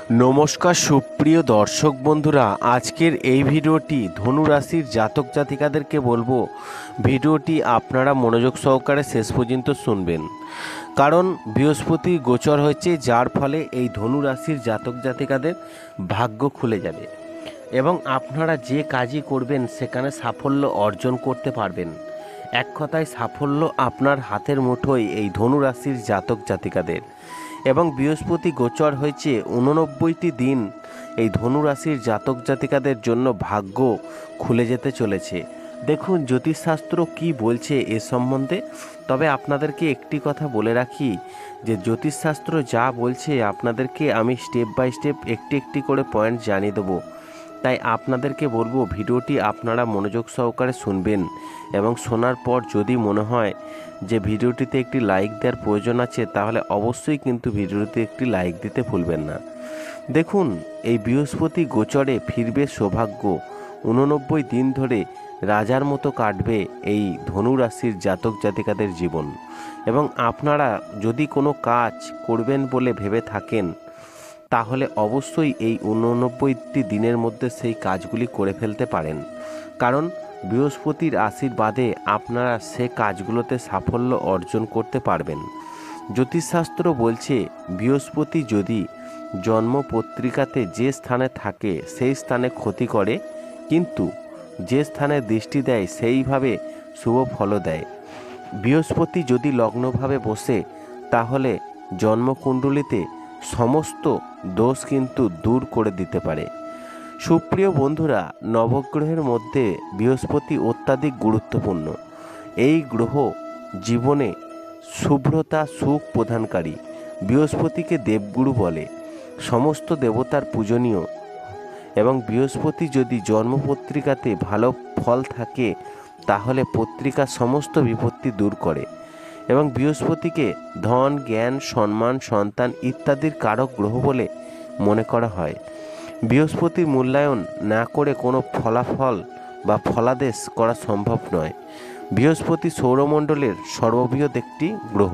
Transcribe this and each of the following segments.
নমস্কার সুপ্রিয় দর্শক বন্ধুরা, আজকের এই ভিডিওটি ধনু রাশির জাতক জাতিকাদেরকে বলবো ভিডিওটি আপনারা মনোযোগ সহকারে শেষ পর্যন্ত শুনবেন। কারণ বৃহস্পতি গোচর হয়েছে, যার ফলে এই ধনু রাশির জাতক জাতিকাদের ভাগ্য খুলে যাবে এবং আপনারা যে কাজই করবেন সেখানে সাফল্য অর্জন করতে পারবেন। এক কথায় সাফল্য আপনার হাতের মুঠোয় এই ধনু রাশির জাতক জাতিকাদের। এবং বৃহস্পতি গোচর হয়েছে 89টি দিন এই ধনু রাশির জাতক জাতিকাদের জন্য ভাগ্য খুলে যেতে চলেছে। দেখুন জ্যোতিষশাস্ত্র কি বলছে এ সম্বন্ধে। তবে আপনাদেরকে একটি কথা বলে রাখি যে জ্যোতিষশাস্ত্র যা বলছে আপনাদেরকে আমি স্টেপ বাই স্টেপ একটি একটি করে পয়েন্ট জানিয়ে দেবো। তাই আপনাদেরকে বলবো ভিডিওটি আপনারা মনোযোগ সহকারে শুনবেন এবং শোনার পর যদি মনে হয় যে ভিডিওটিতে একটি লাইক দেওয়ার প্রয়োজন আছে, তাহলে অবশ্যই কিন্তু ভিডিওটিতে একটি লাইক দিতে ভুলবেন না। দেখুন এই বৃহস্পতি গোচরে ফিরবে সৌভাগ্য। 89 দিন ধরে রাজার মতো কাটবে এই ধনু রাশির জাতক জাতিকাদের জীবন। এবং আপনারা যদি কোনো কাজ করবেন বলে ভেবে থাকেন, তাহলে অবশ্যই এই 89টি দিনের মধ্যে সেই কাজগুলি করে ফেলতে পারেন। কারণ বৃহস্পতির আশীর্বাদে আপনারা সে কাজগুলোতে সাফল্য অর্জন করতে পারবেন। জ্যোতিষশাস্ত্র বলছে বৃহস্পতি যদি জন্মপত্রিকাতে যে স্থানে থাকে সেই স্থানে ক্ষতি করে, কিন্তু যে স্থানে দৃষ্টি দেয় সেইভাবে শুভ ফল দেয়। বৃহস্পতি যদি লগ্নভাবে বসে, তাহলে জন্মকুণ্ডলিতে সমস্ত দোষ কিন্তু দূর করে দিতে পারে। সুপ্রিয় বন্ধুরা, নবগ্রহের মধ্যে বৃহস্পতি অত্যাধিক গুরুত্বপূর্ণ। এই গ্রহ জীবনে শুভ্রতা সুখ প্রদানকারী। বৃহস্পতিকে দেবগুরু বলে, সমস্ত দেবতার পূজনীয়। এবং বৃহস্পতি যদি জন্মপত্রিকাতে ভালো ফল থাকে, তাহলে পত্রিকার সমস্ত বিপত্তি দূর করে। এবং বৃহস্পতিকে ধন জ্ঞান সম্মান সন্তান ইত্যাদির কারক গ্রহ বলে মনে করা হয়। বৃহস্পতির মূল্যায়ন না করে কোনো ফলাফল বা ফলাদেশ করা সম্ভব নয়। বৃহস্পতি সৌরমণ্ডলের সর্ববৃহৎ একটি গ্রহ।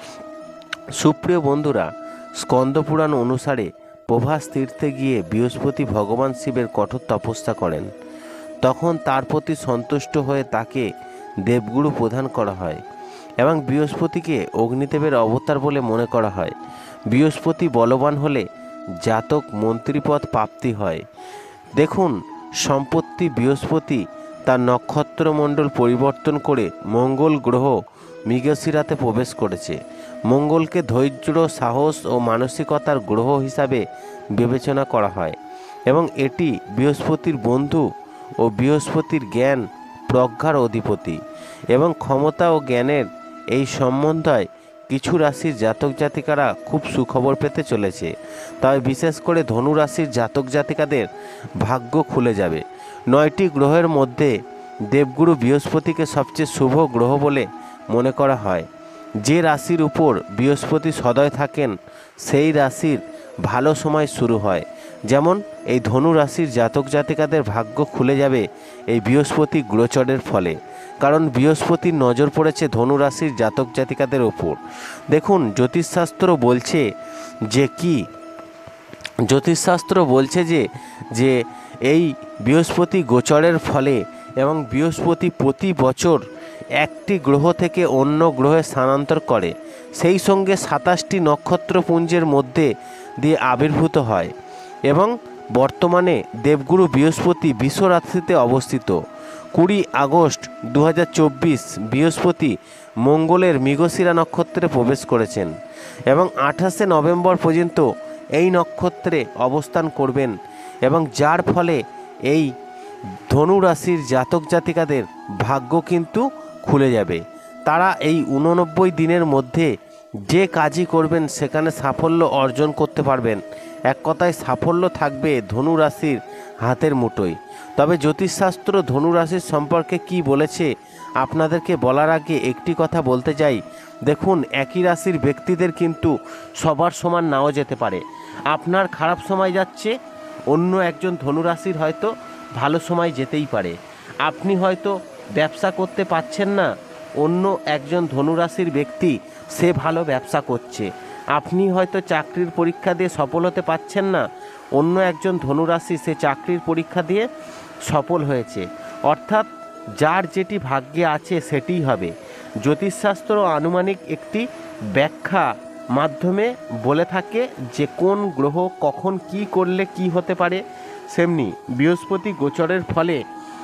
সুপ্রিয় বন্ধুরা, স্কন্দপুরাণ অনুসারে প্রভাস তীর্থে গিয়ে বৃহস্পতি ভগবান শিবের কঠোর তপস্যা করেন। তখন তার প্রতি সন্তুষ্ট হয়ে তাকে দেবগুরু প্রদান করা হয় এবং বৃহস্পতিকে অগ্নিদেবের অবতার বলে মনে করা হয়। বৃহস্পতি বলবান হলে জাতক মন্ত্রীপদ প্রাপ্তি হয়। দেখুন সম্পত্তি বৃহস্পতি তার নক্ষত্রমণ্ডল পরিবর্তন করে মঙ্গল গ্রহ মৃগশিরাতে প্রবেশ করেছে। মঙ্গলকে ধৈর্য সাহস ও মানসিকতার গ্রহ হিসাবে বিবেচনা করা হয় এবং এটি বৃহস্পতির বন্ধু ও বৃহস্পতির জ্ঞান প্রজ্ঞার অধিপতি এবং ক্ষমতা ও জ্ঞানের এই সম্বন্ধে কিছু রাশির জাতক জাতিকারা খুব সুখবর পেতে চলেছে। তবে বিশেষ করে ধনু রাশির জাতক জাতিকাদের ভাগ্য খুলে যাবে। 9টি গ্রহের মধ্যে দেবগুরু বৃহস্পতিকে সবচেয়ে শুভ গ্রহ বলে মনে করা হয়। যে রাশির উপর বৃহস্পতি সদয় থাকেন সেই রাশির ভালো সময় শুরু হয়। যেমন এই ধনু রাশির জাতক জাতিকাদের ভাগ্য খুলে যাবে এই বৃহস্পতি গোচরের ফলে। কারণ বৃহস্পতির নজর পড়েছে ধনু রাশির জাতক জাতিকাদের ওপর। দেখুন জ্যোতিষশাস্ত্র বলছে যে এই বৃহস্পতি গোচরের ফলে এবং বৃহস্পতি প্রতি বছর একটি গ্রহ থেকে অন্য গ্রহে স্থানান্তর করে, সেই সঙ্গে 27টি নক্ষত্রপুঞ্জের মধ্যে দিয়ে আবির্ভূত হয়। এবং বর্তমানে দেবগুরু বৃহস্পতি বৃষ রাশিতে অবস্থিত। 20 আগস্ট 2024 বৃহস্পতি মঙ্গলের মৃগশিরা নক্ষত্রে প্রবেশ করেছেন এবং 28 নভেম্বর পর্যন্ত এই নক্ষত্রে অবস্থান করবেন এবং যার ফলে এই ধনু রাশির জাতক জাতিকাদের ভাগ্য কিন্তু খুলে যাবে। তারা এই 89 দিনের মধ্যে যে কাজই করবেন সেখানে সাফল্য অর্জন করতে পারবেন। এক কথায় সাফল্য থাকবে ধনু রাশির হাতের মুঠোয়। তবে জ্যোতিষশাস্ত্র ধনু রাশির সম্পর্কে কি বলেছে আপনাদেরকে বলার আগে একটি কথা বলতে চাই। দেখুন একই রাশির ব্যক্তিদের কিন্তু সবার সমান নাও যেতে পারে। আপনার খারাপ সময় যাচ্ছে, অন্য একজন ধনু রাশির হয়তো ভালো সময় যেতেই পারে। আপনি হয়তো ব্যবসা করতে পারছেন না, অন্য একজন ধনু রাশির ব্যক্তি সে ভালো ব্যবসা করছে। আপনি হয়তো চাকরির পরীক্ষা দিয়ে সফল হতে পারছেন না, অন্য একজন ধনুরাশি সে চাকরির পরীক্ষা দিয়ে সফল হয়েছে। অর্থাৎ যার যেটি ভাগ্যে আছে সেটিই হবে। জ্যোতিষশাস্ত্র আনুমানিক একটি ব্যাখ্যা মাধ্যমে বলে থাকে যে কোন গ্রহ কখন কি করলে কি হতে পারে। সেমনি বৃহস্পতি গোচরের ফলে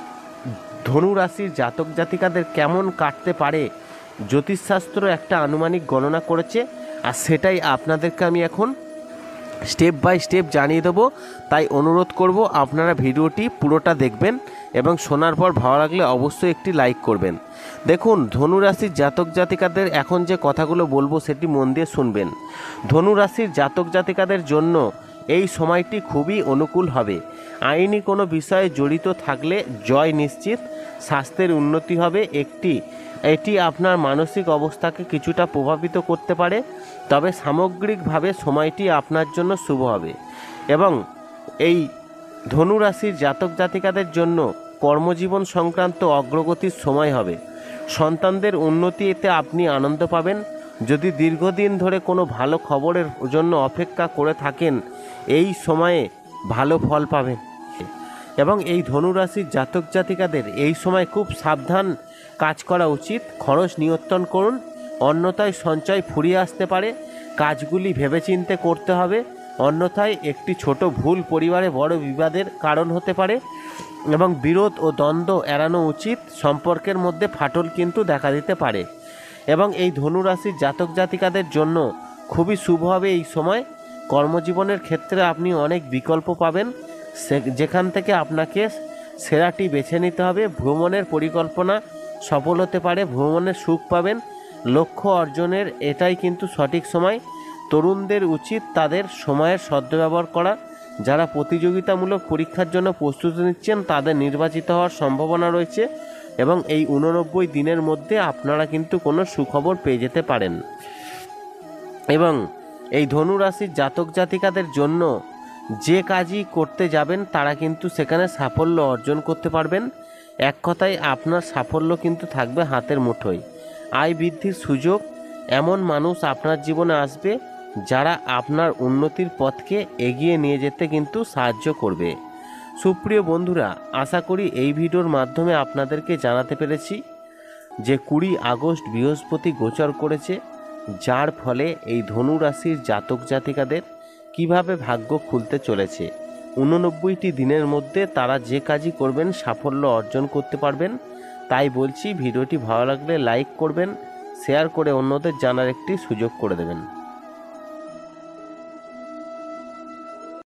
ধনু রাশির জাতক জাতিকাদের কেমন কাটতে পারে জ্যোতিষশাস্ত্র একটা আনুমানিক গণনা করেছে, আর সেটাই আপনাদেরকে আমি এখন স্টেপ বাই স্টেপ জানিয়ে দেবো। তাই অনুরোধ করব আপনারা ভিডিওটি পুরোটা দেখবেন এবং শোনার পর ভালো লাগলে অবশ্যই একটি লাইক করবেন। দেখুন, ধনু রাশির জাতক জাতিকাদের এখন যে কথাগুলো বলবো সেটি মন দিয়ে শুনবেন। ধনু রাশির জাতক জাতিকাদের জন্য এই সময়টি খুবই অনুকূল হবে। আইনি কোনো বিষয়ে জড়িত থাকলে জয় নিশ্চিত। স্বাস্থ্যের উন্নতি হবে। এটি আপনার মানসিক অবস্থাকে কিছুটা প্রভাবিত করতে পারে, তবে সামগ্রিকভাবে সময়টি আপনার জন্য শুভ হবে। এবং এই ধনু রাশির জাতক জাতিকাদের জন্য কর্মজীবন সংক্রান্ত অগ্রগতির সময় হবে। সন্তানদের উন্নতিতে আপনি আনন্দ পাবেন। যদি দীর্ঘদিন ধরে কোনো ভালো খবরের জন্য অপেক্ষা করে থাকেন, এই সময়ে ভালো ফল পাবেন। এবং এই ধনুরাশির জাতক জাতিকাদের এই সময় খুব সাবধান কাজ করা উচিত। খরচ নিয়ন্ত্রণ করুন, অন্যথায় সঞ্চয় ফুরিয়ে আসতে পারে। কাজগুলি ভেবেচিন্তে করতে হবে, অন্যথায় একটি ছোট ভুল পরিবারে বড় বিবাদের কারণ হতে পারে। এবং বিরোধ ও দ্বন্দ্ব এড়ানো উচিত। সম্পর্কের মধ্যে ফাটল কিন্তু দেখা দিতে পারে। এবং এই ধনুরাশির জাতক জাতিকাদের জন্য খুবই শুভ হবে এই সময়। কর্মজীবনের ক্ষেত্রে আপনি অনেক বিকল্প পাবেন, যেখান থেকে আপনাকে সেরাটি বেছে নিতে হবে। ভ্রমণের পরিকল্পনা সফল হতে পারে, ভ্রমণের সুখ পাবেন। লক্ষ্য অর্জনের এটাই কিন্তু সঠিক সময়। তরুণদের উচিত তাদের সময়ের সদ্ব্যবহার করা। যারা প্রতিযোগিতামূলক পরীক্ষার জন্য প্রস্তুতি নিচ্ছেন তাদের নির্বাচিত হওয়ার সম্ভাবনা রয়েছে। এবং এই 89 দিনের মধ্যে আপনারা কিন্তু কোনো সুখবর পেয়ে যেতে পারেন। এবং এই ধনু রাশির জাতক জাতিকাদের জন্য যে কাজই করতে যাবেন তারা কিন্তু সেখানে সাফল্য অর্জন করতে পারবেন। এক কথায় আপনার সাফল্য কিন্তু থাকবে হাতের মুঠোয়। আয় বৃদ্ধির সুযোগ, এমন মানুষ আপনার জীবনে আসবে যারা আপনার উন্নতির পথকে এগিয়ে নিয়ে যেতে কিন্তু সাহায্য করবে। সুপ্রিয় বন্ধুরা, আশা করি এই ভিডিওর মাধ্যমে আপনাদেরকে জানাতে পেরেছি যে 20 আগস্ট বৃহস্পতি গোচর করেছে, যার ফলে এই ধনু রাশির জাতক জাতিকাদের কিভাবে ভাগ্য খুলতে চলেছে। 89টি দিনের মধ্যে তারা যে কাজই করবেন সাফল্য অর্জন করতে পারবেন। তাই বলছি, ভিডিওটি ভালো লাগলে লাইক করবেন, শেয়ার করে অন্যদের জানার একটি সুযোগ করে দেবেন।